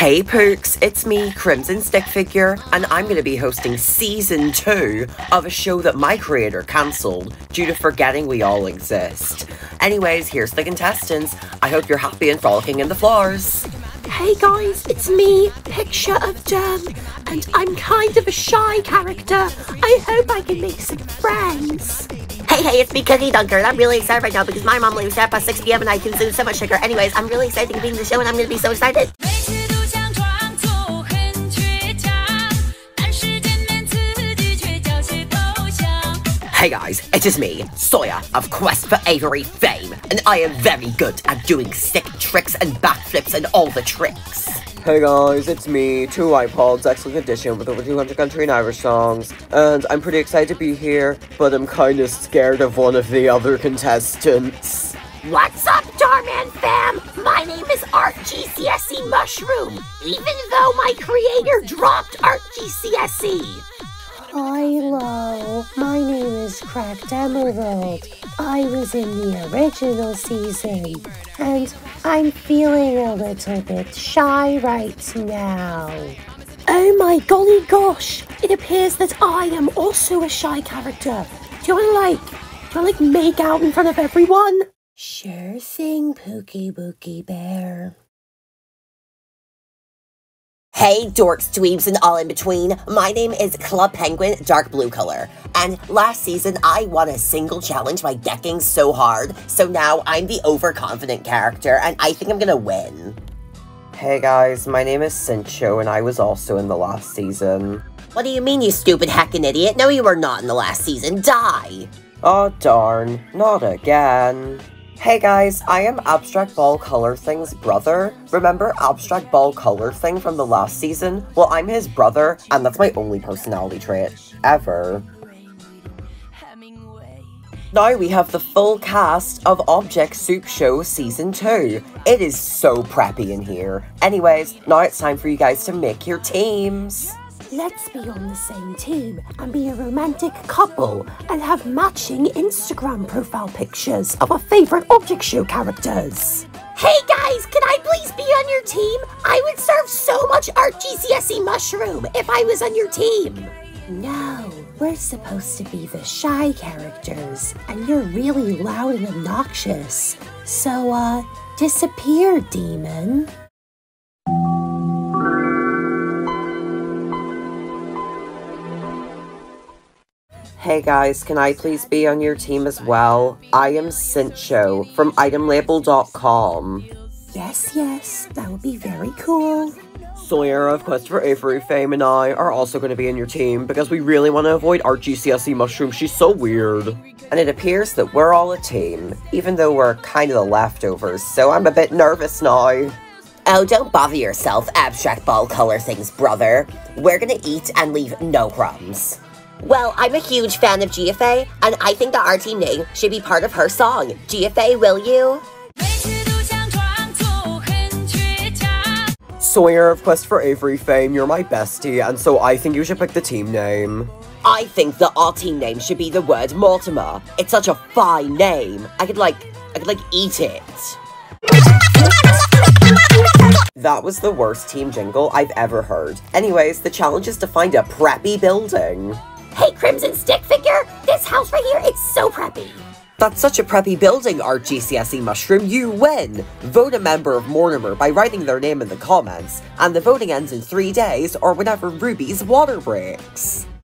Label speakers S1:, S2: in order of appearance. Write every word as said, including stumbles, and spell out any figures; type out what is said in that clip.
S1: Hey Pooks, it's me, Crimson Stick Figure, and I'm going to be hosting Season two of a show that my creator cancelled due to forgetting we all exist. Anyways, here's the contestants. I hope you're happy and frolicking in the floors.
S2: Hey guys, it's me, Picture of Dem, and I'm kind of a shy character. I hope I can make some friends.
S3: Hey, hey, it's me, Cookie Dunker, and I'm really excited right now because my mom leaves at past six p m and I consume so much sugar. Anyways, I'm really excited to be in the show and I'm going to be so excited.
S1: Hey guys, it is me, Sawyer of Quest for Avery fame, and I am very good at doing sick tricks and backflips and all the tricks.
S4: Hey guys, it's me, Two iPods, Excellent Edition with over two hundred country and Irish songs, and I'm pretty excited to be here, but I'm kinda scared of one of the other contestants.
S2: What's up, Darman fam? My name is Art G C S E Mushroom, even though my creator dropped Art G C S E.
S5: Hello, my name is Cracked Emerald. I was in the original season, and I'm feeling a little bit shy right now.
S2: Oh my golly gosh, it appears that I am also a shy character. Do you wanna like, do you wanna like make out in front of everyone?
S5: Sure thing, Pookie Bookie Bear.
S3: Hey, dorks, dweebs, and all in between. My name is Club Penguin, dark blue color. And last season, I won a single challenge by decking so hard, so now I'm the overconfident character, and I think I'm gonna win.
S1: Hey guys, my name is Cincho, and I was also in the last season.
S3: What do you mean, you stupid heckin' idiot? No, you were not in the last season. Die!
S1: Oh darn, not again. Hey guys, I am Abstract Ball Color Thing's brother. Remember Abstract Ball Color Thing from the last season? Well, I'm his brother, and that's my only personality trait, ever. Now we have the full cast of Object Soup Show Season two. It is so preppy in here. Anyways, now it's time for you guys to make your teams.
S2: Let's be on the same team and be a romantic couple and have matching Instagram profile pictures of our favorite Object Show characters. Hey guys, can I please be on your team? I would serve so much Art G C S E Mushroom if I was on your team.
S5: No, we're supposed to be the shy characters, and you're really loud and obnoxious. So, uh, disappear, demon.
S1: Hey guys, can I please be on your team as well? I am Cincho from item label dot com.
S5: Yes, yes, that would be very cool.
S4: Sawyer of Quest for Avery fame and I are also going to be in your team because we really want to avoid Art G C S E Mushroom. She's so weird.
S1: And it appears that we're all a team, even though we're kind of the leftovers, so I'm a bit nervous now.
S3: Oh, don't bother yourself, Abstract Ball Color Thing's brother. We're gonna eat and leave no crumbs. Well, I'm a huge fan of G F A, and I think that our team name should be part of her song. G F A, will you?
S4: Sawyer of Quest for Avery fame, you're my bestie, and so I think you should pick the team name.
S3: I think that our team name should be the word Mortimer. It's such a fine name. I could like, I could like eat it.
S1: That was the worst team jingle I've ever heard. Anyways, the challenge is to find a preppy building.
S2: Hey Crimson Stick Figure, this house right here, it's so preppy.
S1: That's such a preppy building, Art G C S E Mushroom, you win! Vote a member of Mortimer by writing their name in the comments, and the voting ends in three days or whenever Ruby's water breaks.